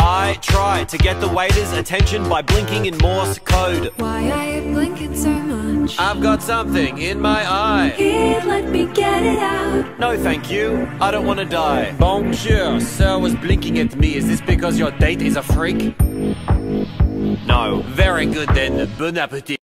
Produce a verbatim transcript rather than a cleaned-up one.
I try to get the waiter's attention by blinking in Morse code. Why are you blinking so much? I've got something in my eye. Here, let me get it out. No thank you, I don't want to die. Bonjour, sir was blinking at me. Is this because your date is a freak? No. Very good then, bon appetit.